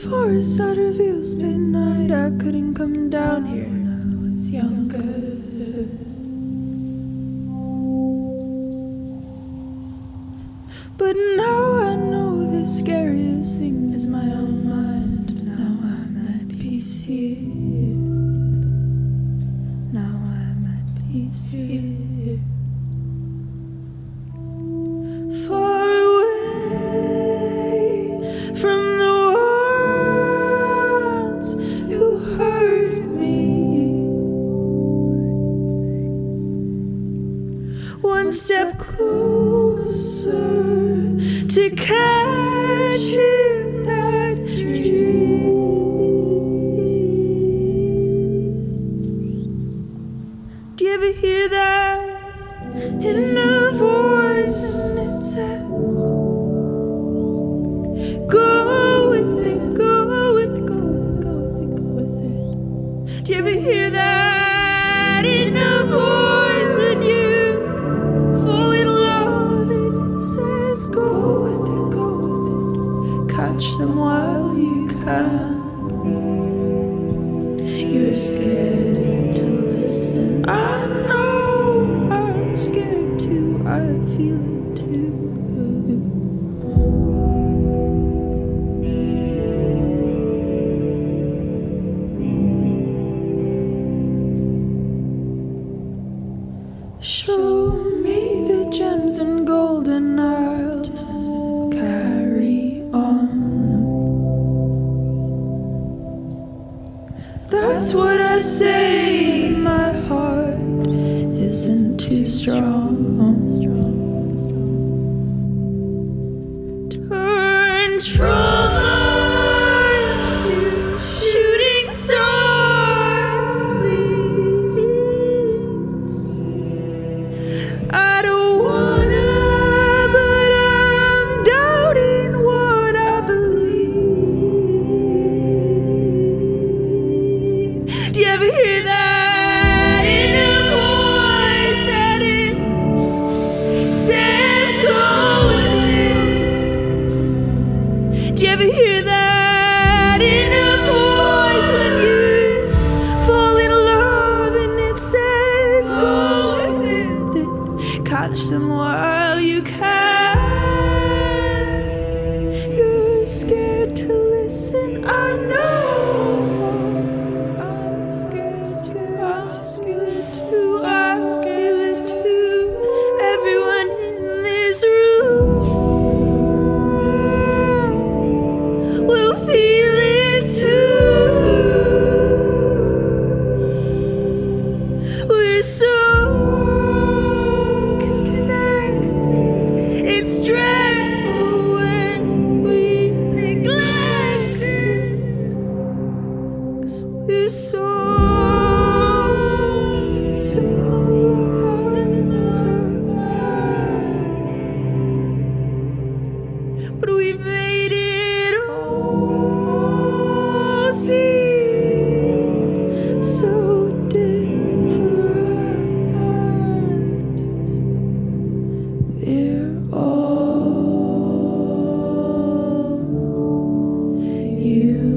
forest that reveals midnight. I couldn't come down here when I was younger. But now I know the scariest thing is my own mind. Now I'm at peace here. Now I'm at peace here. Far away from the ones who hurt me. One step closer to catching that dream. Do you ever hear that inner voice and it says, go with it, go with it, go with it, go with it, go with it. Do you ever hear that inner voice when you fall in love and it says, go with it, go with it, catch them while you can. You're scared to listen, I know, I'm scared too, I feel it too. Show me the gems and gold and I'll carry on. That's what I say, my heart isn't too strong. Turn trauma into shooting stars, please. I don't wanna, but I'm doubting what I believe. Do you ever hear that inner voice that it says go with it? Do you ever hear that inner voice when you fall in love and it says go with it? Catch them while you can. You're scared to listen, I know. I'm scared too, I'm scared too, I'm scared too. Everyone in this room will feel it too. We're so connected, it's dreadful when we neglect it, 'cause we're so similar. But we've made it all seem so different. We're all you.